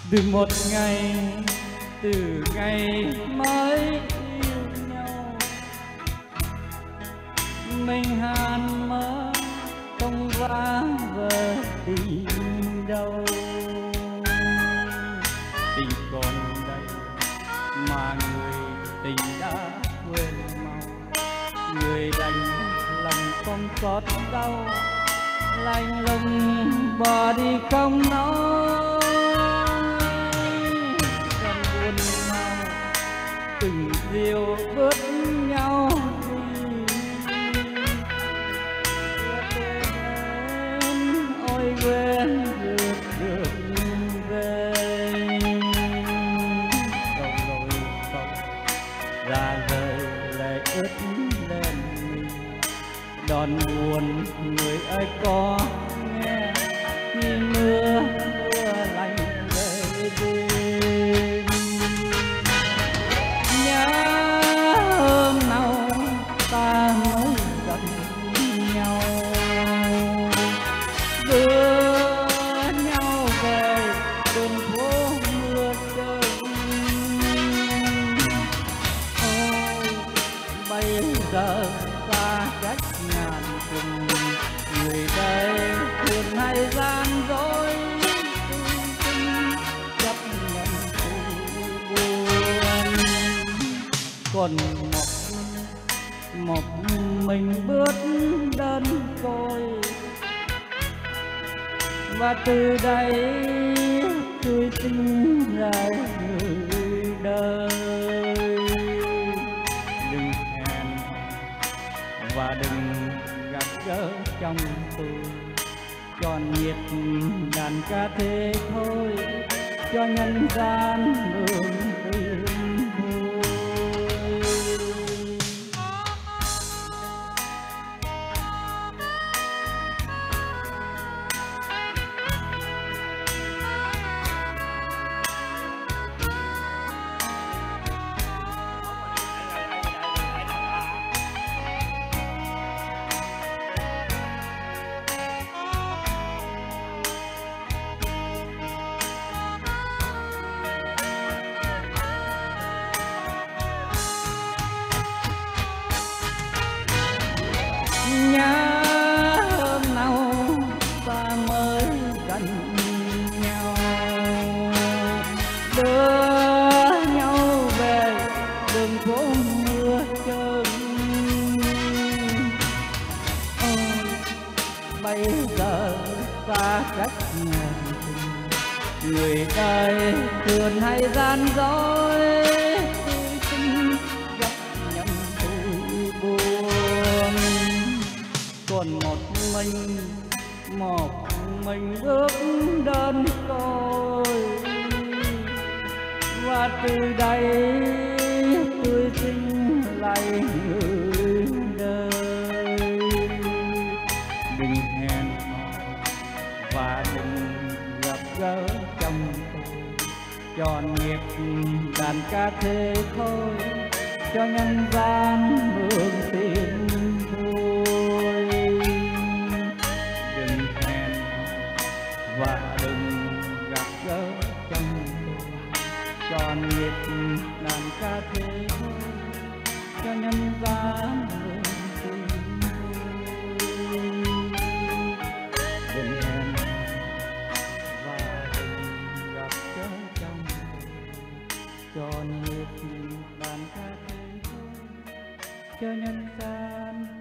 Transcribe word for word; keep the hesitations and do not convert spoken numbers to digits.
từ một ngày, từ ngày mới yêu nhau, mình hàn mơ không vã vỡ tình đâu. Tình còn đây mà người tình đã quên mau, người đành lòng không cót đau, lạnh lùng bỏ đi không nói. Còn buồn nào từng điều bước nhau đi, ôi quên được được về. Rồi rồi không ra rời lệ ướt lên mi, đòn buồn người ơi có nghe khi mưa mưa lạnh rơi đêm. Nhớ hôm nào ta mới gặp nhau, đưa nhau về đường phố mưa rơi. Ôi bây giờ xa cách ngàn dặm, người đây thường hay gian dối, chấp nhận sự buồn. Còn một một mình bước đơn côi, và từ đây tôi tin lại người đời. Đừng hẹn và đừng gặp gỡ trong tôi, tròn nhiệt đàn ca thế thôi, cho nhân gian hương tình vui. Nhớ hôm nào ta mới gần nhau, đưa nhau về đường phố mưa trơn. Ôi bây giờ xa cách ngàn tình, người đời thường hay gian dối, tôi xin chấp nhận tôi buồn. Còn một mình, một mình bước đơn côi, và từ đây tôi xin lại người đời. Đừng hẹn hò và đừng gặp gỡ trong tôi, tròn nghiệp đàn ca thế thôi, cho nhân gian hương tình vui. Đừng hẹn và đừng gặp gỡ trong tôi, tròn nghiệp đàn ca thế thôi, cho nhân gian hương tình vui. Đừng hẹn và đừng gặp gỡ trong tôi, tròn nghiệp đàn ca thế thôi, cho nhân gian